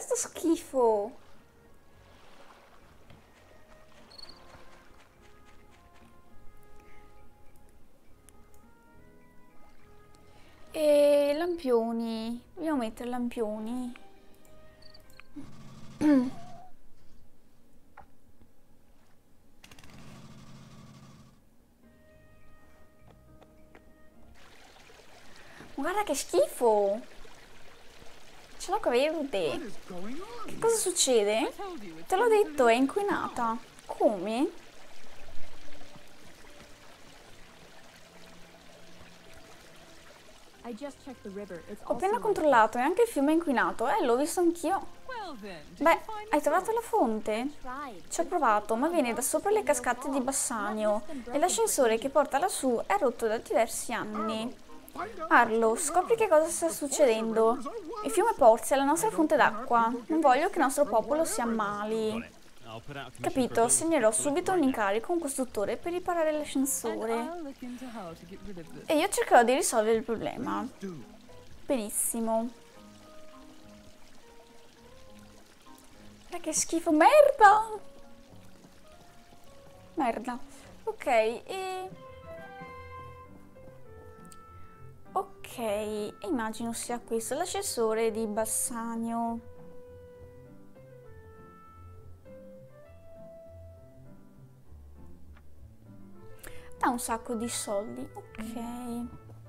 sto schifo? E lampioni. Dobbiamo mettere lampioni. Guarda che schifo! Ce l'ho verde. Che cosa succede? Te l'ho detto, è inquinata. Come? Ho appena controllato e anche il fiume è inquinato. L'ho visto anch'io. Beh, hai trovato la fonte? Ci ho provato, ma viene da sopra le cascate di Bassanio e l'ascensore che porta lassù è rotto da diversi anni. Arlo, scopri che cosa sta succedendo. Il fiume Porzi è la nostra fonte d'acqua. Non voglio che il nostro popolo si ammali. Capito, segnerò subito un incarico a un costruttore per riparare l'ascensore. E io cercherò di risolvere il problema. Benissimo. Che schifo, merda! Merda. Ok, Ok, immagino sia questo l'ascensore di Bassanio. Da un sacco di soldi, ok.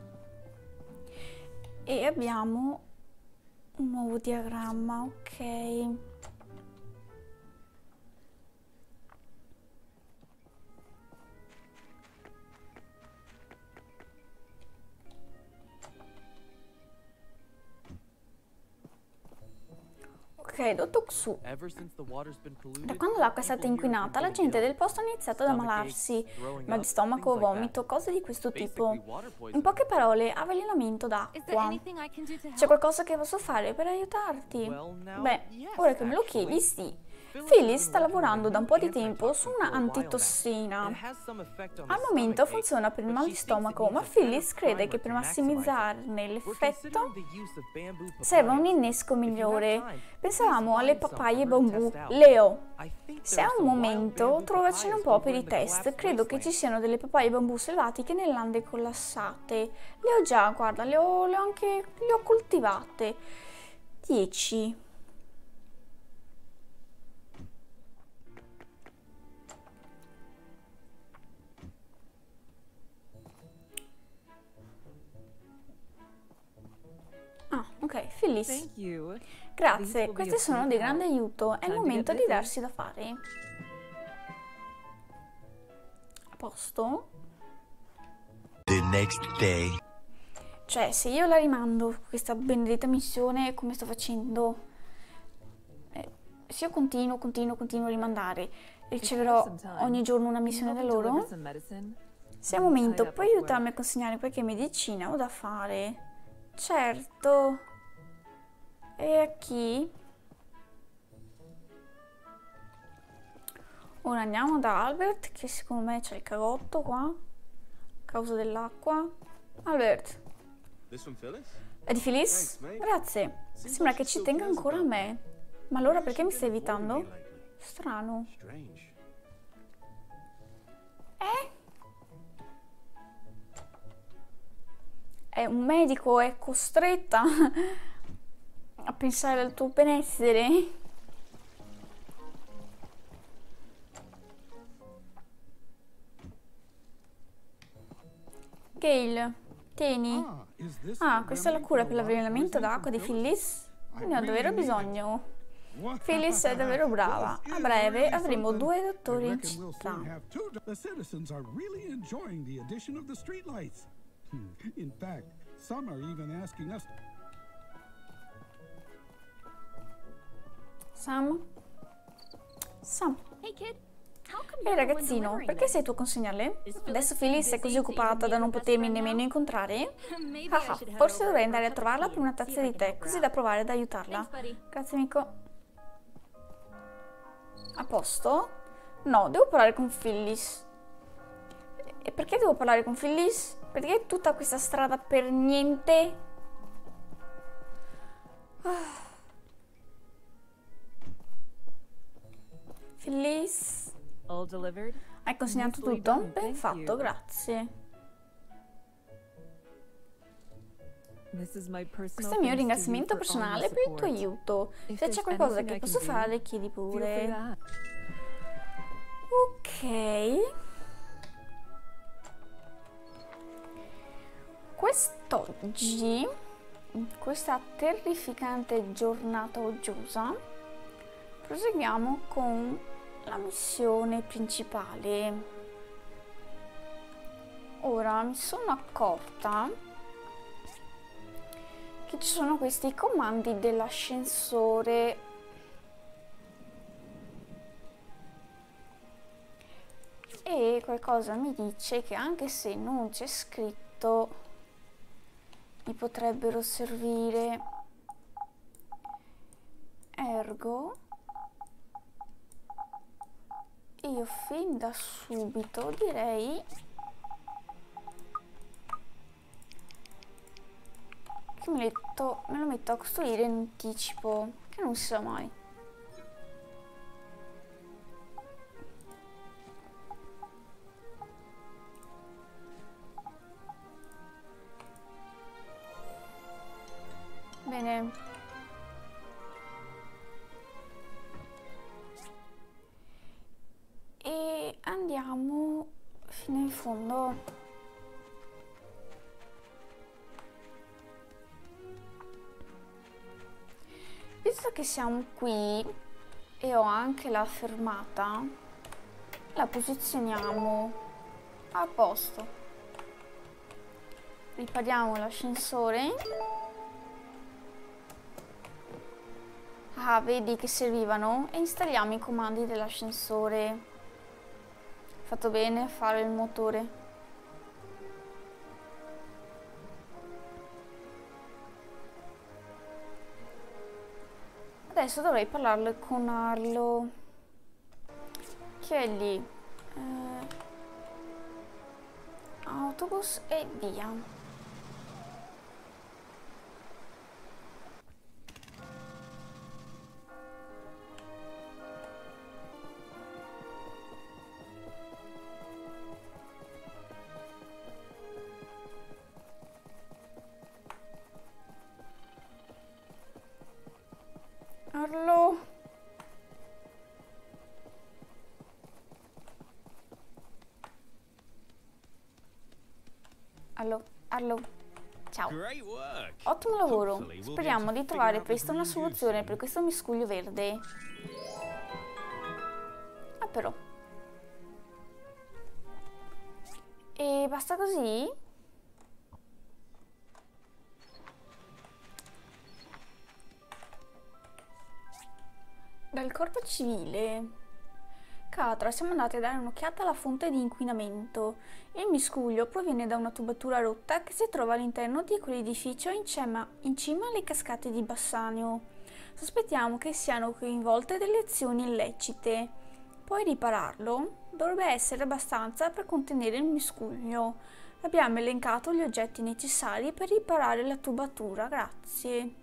E abbiamo un nuovo diagramma, ok. Ok, Dotto Xu. Da quando l'acqua è stata inquinata, la gente del posto ha iniziato ad ammalarsi, mal di stomaco, vomito, cose di questo tipo. In poche parole, avvelenamento d'acqua. C'è qualcosa che posso fare per aiutarti? Beh, ora che me lo chiedi, sì. Phyllis sta lavorando da un po' di tempo su una antitossina. Al momento funziona per il mal di stomaco, ma Phyllis crede che per massimizzarne l'effetto serva un innesco migliore. Pensavamo alle papaie bambù. Leo, se hai un momento, trovacene un po' per i test. Credo che ci siano delle papaie bambù selvatiche nelle lande collassate. Le ho già, guarda, le ho coltivate. 10. Ah, ok, Phyllis. Grazie, questi sono di grande aiuto. È il momento di darsi da fare. A posto? The next day. Cioè, se io la rimando questa benedetta missione, come sto facendo? Se io continuo a rimandare, riceverò ogni giorno una missione da loro? Se è il momento, puoi aiutarmi a consegnare qualche medicina? Ho da fare. Certo. E a chi? Ora andiamo da Albert, che secondo me c'è il cagotto qua, a causa dell'acqua. Albert. È di Phyllis? Grazie. Sembra che ci tenga ancora a me. Ma allora perché mi stai evitando? Strano. È un medico, è costretta a pensare al tuo benessere. Gail, tieni. Ah, questa è la cura per l'avvelenamento d'acqua di Phyllis? Ne ho davvero bisogno. Phyllis è davvero brava. A breve avremo 2 dottori in città. Sam? Ehi ragazzino, perché sei tu a consegnarle? Adesso Phyllis è così occupata da non potermi nemmeno incontrare? Ah, forse dovrei andare a trovarla per una tazza di tè, così da provare ad aiutarla. Grazie amico. A posto? No, devo parlare con Phyllis. E perché devo parlare con Phyllis? Perché tutta questa strada per niente? Phyllis, All delivered? hai consegnato Nicely tutto? done, Ben thank fatto, you. grazie. This is my personal Questo è il mio thanks to you ringraziamento for all personale your per il tuo support. aiuto. If Se there's c'è qualcosa anything che I posso can do, fare, chiedi feel free pure. to ask. Ok. Quest'oggi, in questa terrificante giornata uggiosa, proseguiamo con la missione principale. Ora mi sono accorta che ci sono questi comandi dell'ascensore e qualcosa mi dice che anche se non c'è scritto mi potrebbero servire. Ergo io fin da subito direi che me lo metto a costruire in anticipo, che non si sa mai. Bene. E andiamo fino in fondo. Visto che siamo qui e ho anche la fermata, la posizioniamo a posto. Ripariamo l'ascensore. Ah, vedi che servivano? E installiamo i comandi dell'ascensore. Fatto bene a fare il motore. Adesso dovrei parlarle con Arlo, che è lì. Autobus e via. Arlo. Arlo. Ciao. Ottimo lavoro. Speriamo di trovare presto una soluzione per questo miscuglio verde. Ah, però. E basta così? Dal corpo civile. Catra, siamo andati a dare un'occhiata alla fonte di inquinamento. Il miscuglio proviene da una tubatura rotta che si trova all'interno di quell'edificio in cima alle cascate di Bassanio. Sospettiamo che siano coinvolte delle azioni illecite. Puoi ripararlo? Dovrebbe essere abbastanza per contenere il miscuglio. Abbiamo elencato gli oggetti necessari per riparare la tubatura, grazie.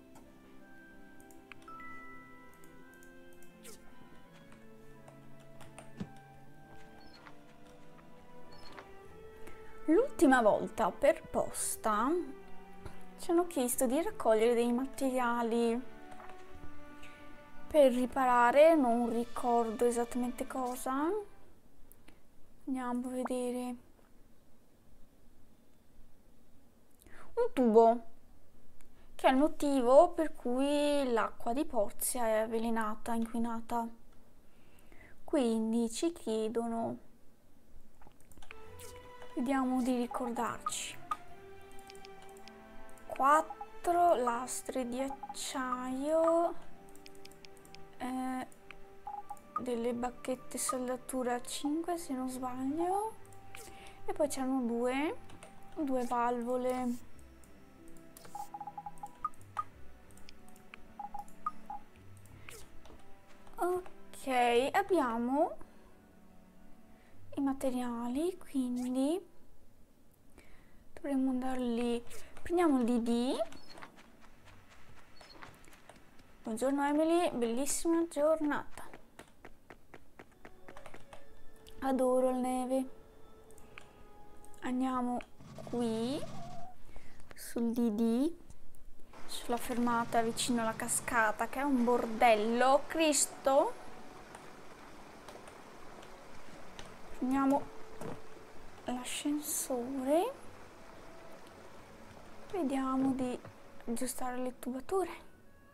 L'ultima volta per posta ci hanno chiesto di raccogliere dei materiali per riparare, non ricordo esattamente cosa. Andiamo a vedere. Un tubo, che è il motivo per cui l'acqua di Porzia è avvelenata, inquinata. Quindi ci chiedono, vediamo di ricordarci, 4 lastre di acciaio, delle bacchette saldatura 5 se non sbaglio, e poi c'erano due valvole. Ok, abbiamo i materiali, quindi dovremmo andare lì. Prendiamo il DD. Buongiorno Emily, bellissima giornata. Adoro la neve. Andiamo qui, sul DD, sulla fermata vicino alla cascata, che è un bordello. Cristo! Prendiamo l'ascensore. Vediamo di aggiustare le tubature.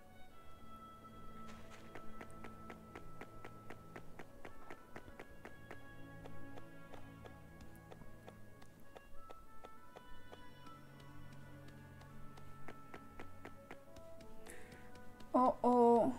Oh oh.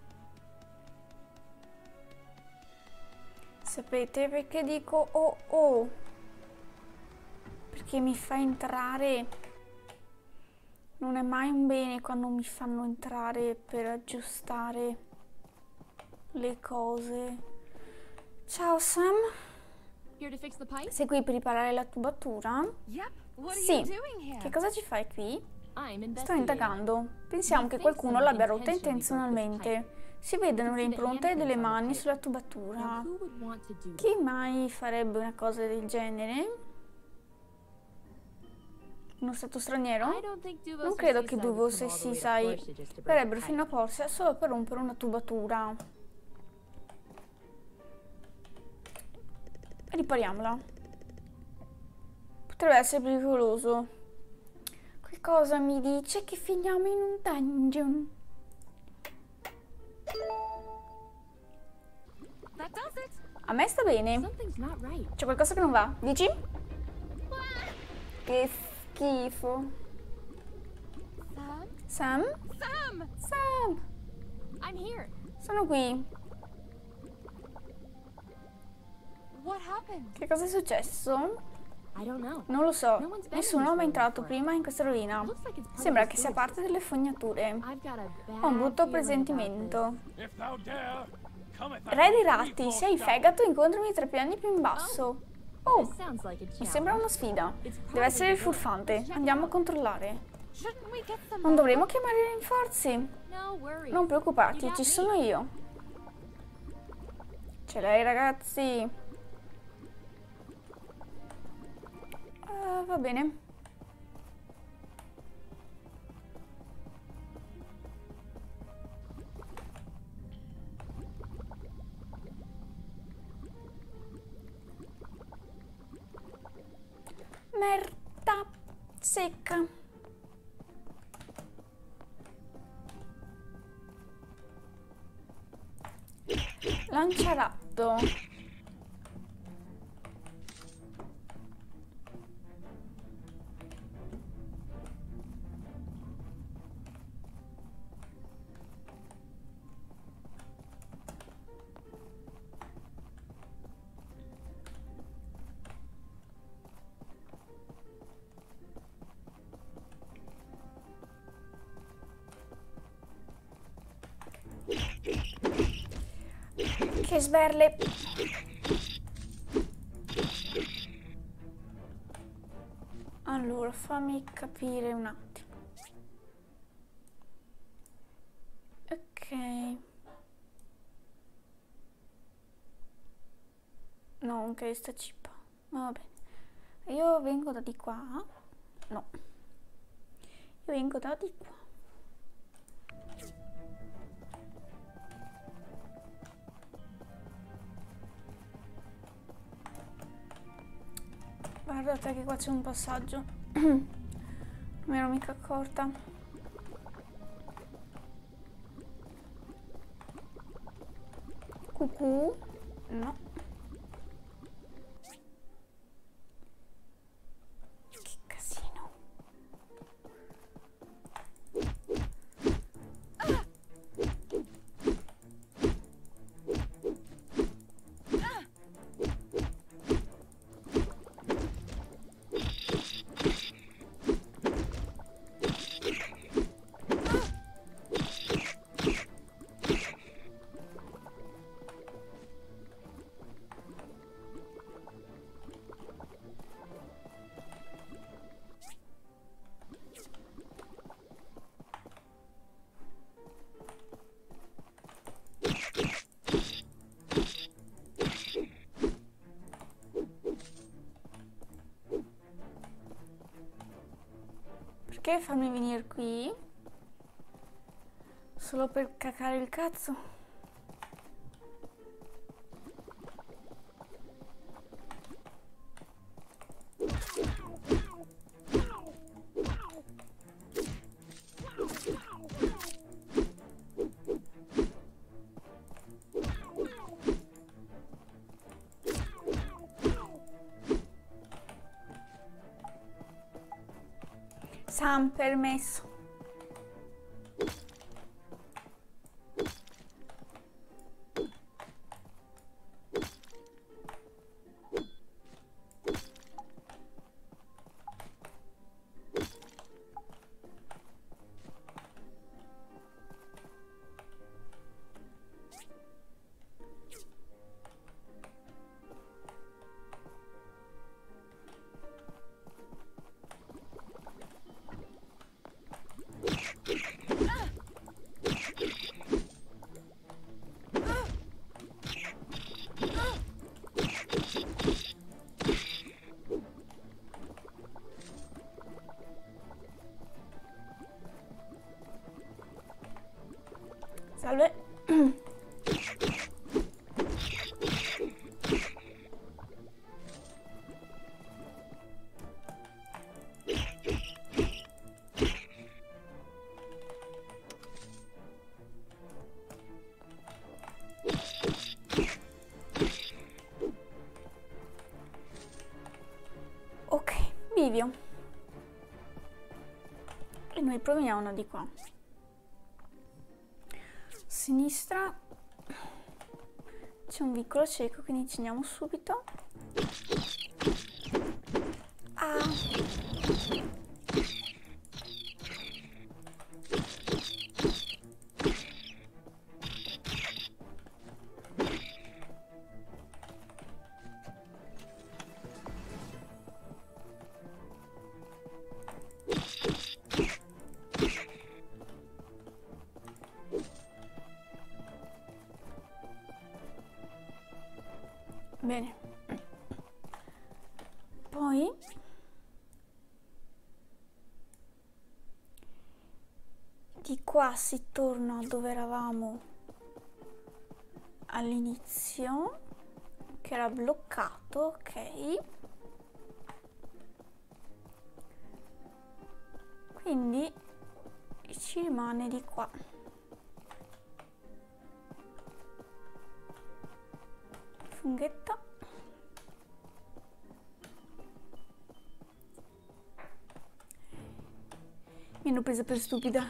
Sapete perché dico oh oh? Perché mi fa entrare. Non è mai un bene quando mi fanno entrare per aggiustare le cose. Ciao Sam. Sei qui per riparare la tubatura? Sì. Che cosa ci fai qui? Sto indagando. Pensiamo che qualcuno l'abbia rotta intenzionalmente. Si vedono le impronte delle mani sulla tubatura. Chi mai farebbe una cosa del genere? Uno stato straniero? Non credo che due ossessi, sai, verrebbero fino a Portia solo per rompere una tubatura. Ripariamola. Potrebbe essere pericoloso. Qualcosa mi dice che finiamo in un dungeon. A me sta bene. C'è qualcosa che non va, dici? Che schifo. Sam? Sam! Sono qui. Che cosa è successo? Non lo so. Nessuno è mai entrato prima in questa rovina. Sembra che sia parte delle fognature. Ho un brutto presentimento. Re dei ratti, se hai fegato, incontrami 3 piani più in basso. Oh, mi sembra una sfida. Deve essere il furfante. Andiamo a controllare. Non dovremmo chiamare i rinforzi? Non preoccuparti, ci sono io. Ce l'hai, ragazzi. Va bene. Merda secca. Lanciaratto. Che sberle. Allora, fammi capire un attimo. Ok. No, anche sta cippa. Va bene. Io vengo da di qua. No. Io vengo da di qua. Guardate che qua c'è un passaggio. Non mi ero mica accorta. Cucù? No. Che casino. Perché farmi venire qui? Solo per cacare il cazzo? Sam, permesso. Salve. Ok, bivio. E noi proviamo di qua. Sinistra c'è un vicolo cieco, quindi ci andiamo subito. Bene, poi di qua si torna dove eravamo all'inizio, che era bloccato, ok? Quindi ci rimane di qua. Funghetta. Mi hanno presa per stupida.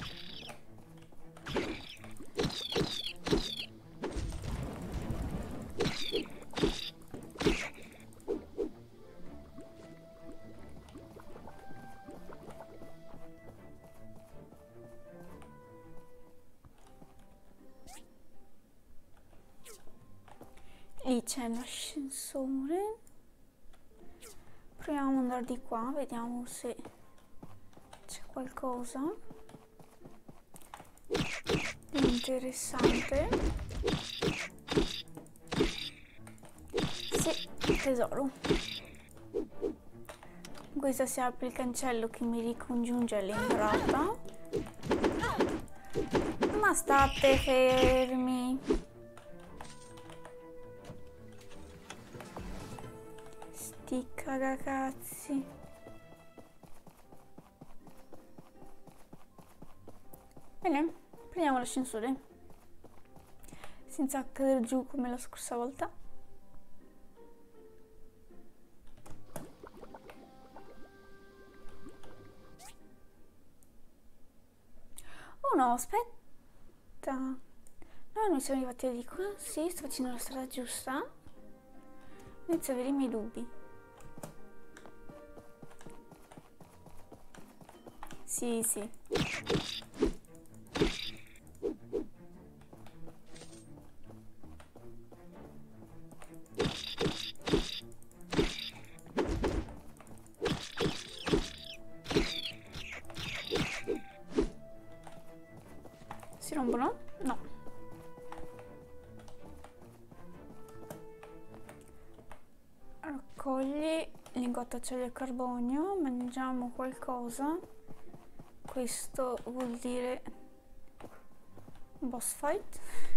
Lì c'è l'ascensore. Proviamo ad andare di qua, vediamo se c'è qualcosa di interessante. Sì, tesoro. Questa si apre il cancello che mi ricongiunge all'entrata. Ma state fermi. Sti cagacazzi. Bene, prendiamo l'ascensore senza cadere giù come la scorsa volta. Oh no, aspetta. No, noi siamo arrivati di qua. Sì, sto facendo la strada giusta. Inizio ad avere i miei dubbi. Sì, sì. Si rompono? No. Raccogli lingotto d'acciaio al carbonio, mangiamo qualcosa. questo vuol dire boss fight.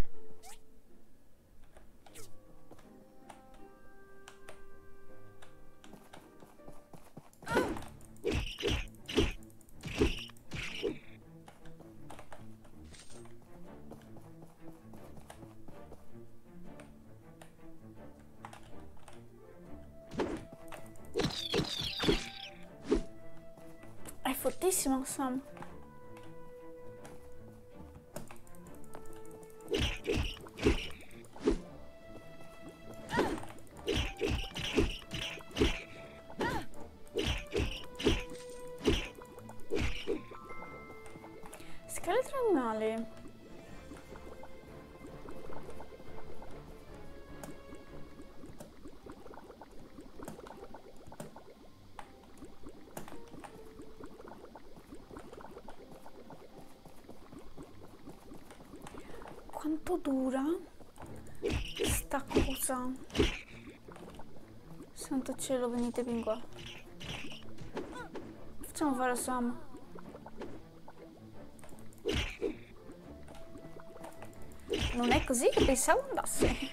È fortissimo, Sam. Scheletro animale. Quanto dura sta cosa? Santo cielo, venite fin qua. Facciamo fare a Sam. Non è così che pensavo andasse.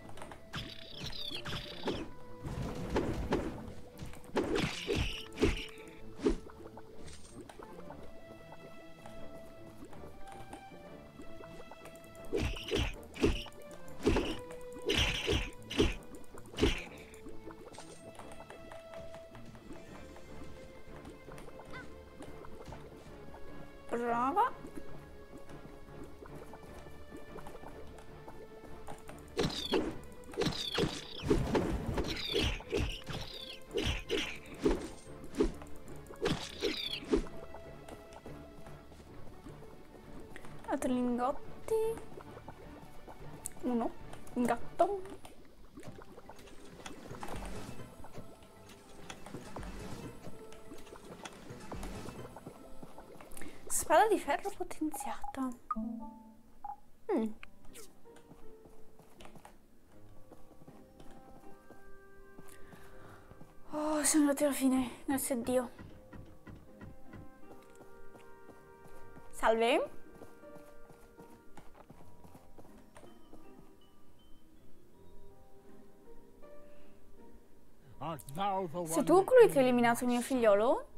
Brava. Altri lingotti. Uno. Un gatto. Spada di ferro potenziata. Oh, siamo arrivati alla fine, grazie a Dio. Salve. Sei tu colui che ha eliminato il mio figliolo?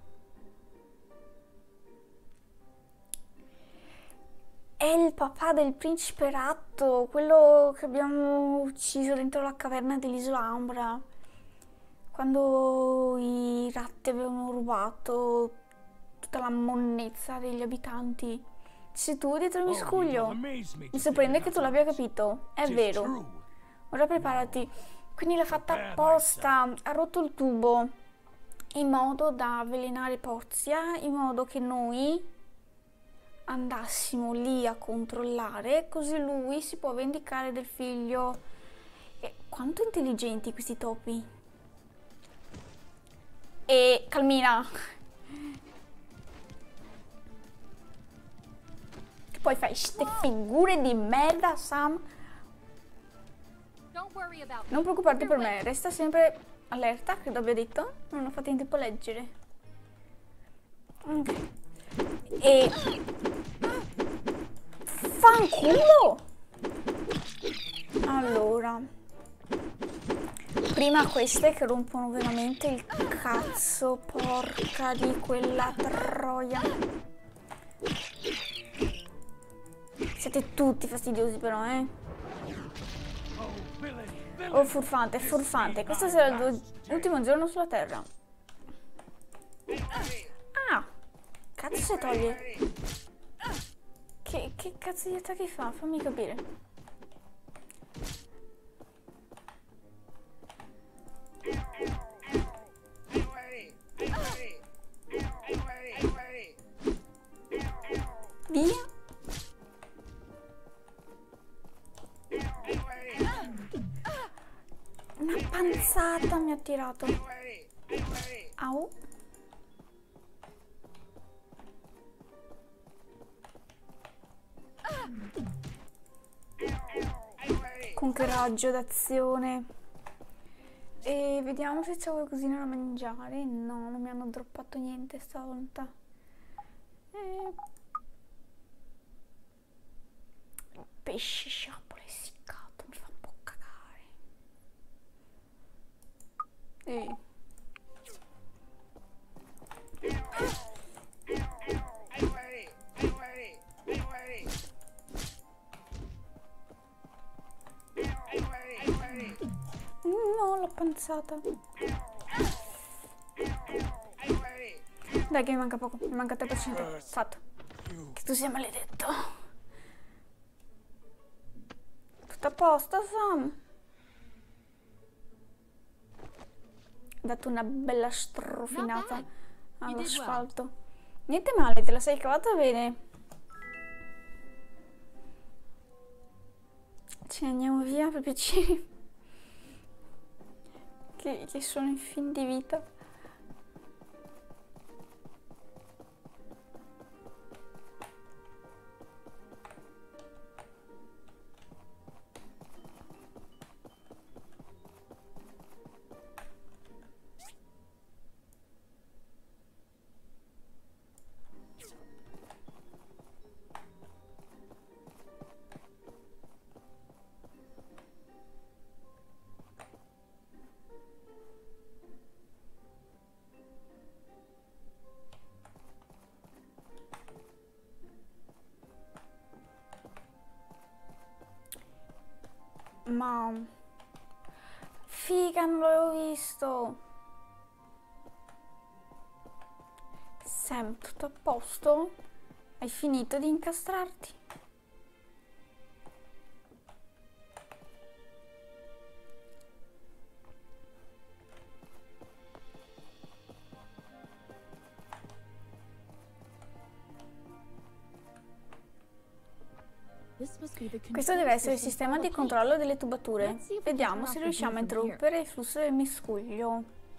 È il papà del principe ratto, quello che abbiamo ucciso dentro la caverna dell'isola Ambra, quando i ratti avevano rubato tutta la monnezza degli abitanti. Sei tu dietro il miscuglio? Mi sorprende che tu l'abbia capito, è vero. Ora preparati. Quindi l'ha fatta apposta, ha rotto il tubo in modo da avvelenare Porzia, in modo che noi andassimo lì a controllare, così lui si può vendicare del figlio. E quanto intelligenti questi topi. E calmina. Che poi fai ste figure di merda, Sam. Non preoccuparti per me, resta sempre allerta, credo abbia detto. Non ho fatto in tempo a leggere. Ok. E fanculo! Allora, prima queste che rompono veramente il cazzo, porca di quella troia. Siete tutti fastidiosi però, eh? Oh, furfante, furfante. Questo sarà l'ultimo giorno sulla Terra. Ah! Cazzo si toglie. Che cazzo di attacchi fa? Fammi capire. Via. Una panzata mi ha tirato. Au. Con che raggio d'azione. E vediamo se c'è qualcosina da mangiare. No, non mi hanno droppato niente stavolta. Pesce sciabola essiccato, mi fa un po' cagare. No, l'ho panzata. Dai che mi manca poco, mi manca 3%. Fatto. Che tu sia maledetto. Tutto a posto, Sam. Ho dato una bella strofinata all'asfalto. Niente male, te la sei cavata bene. Ce ne andiamo via per piacere. Che sono in fin di vita. Ma figa, non l'avevo visto. Sam, tutto a posto? Hai finito di incastrarti? Questo deve essere il sistema di controllo delle tubature. Vediamo se riusciamo a interrompere il flusso del miscuglio.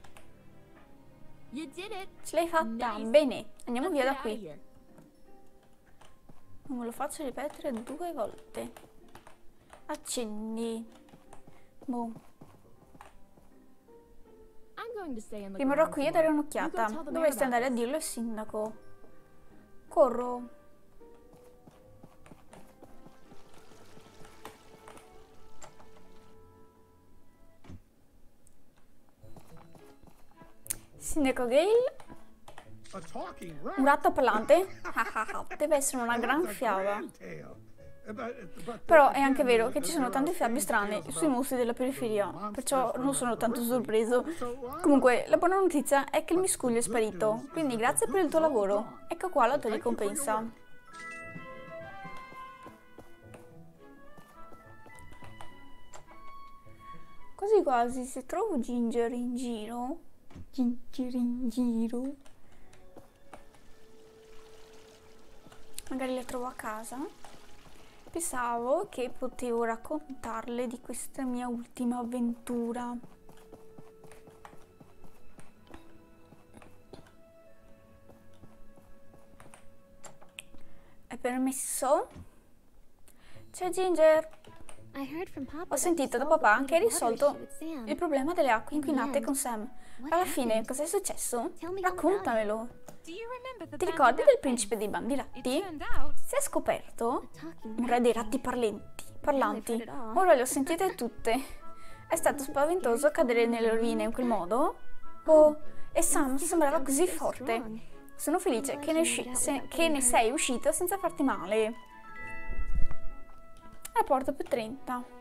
Ce l'hai fatta! Bene, andiamo via da qui. Non me lo faccio ripetere 2 volte. Accendi. Boh. Rimarrò qui a dare un'occhiata. Dovresti andare a dirlo al sindaco. Corro. Sindaco Gale? Un gatto parlante? Deve essere una gran fiaba. Però è anche vero che ci sono tante fiabe strane sui mostri della periferia, perciò non sono tanto sorpreso. Comunque, la buona notizia è che il miscuglio è sparito, quindi grazie per il tuo lavoro. Ecco qua la tua ricompensa. Quasi quasi, se trovo Ginger in giro... magari le trovo a casa. Pensavo che potevo raccontarle di questa mia ultima avventura. È permesso? C'è Ginger. Ho sentito da papà che hai risolto il problema delle acque inquinate con Sam. Alla fine, cosa è successo? Raccontamelo. Ti ricordi del principe dei bandiratti? Si è scoperto un re dei ratti parlanti. Ora le ho sentite tutte. È stato spaventoso cadere nelle rovine in quel modo? Oh, e Sam sembrava così forte. Sono felice che ne sei uscito senza farti male. Rapporto più 30.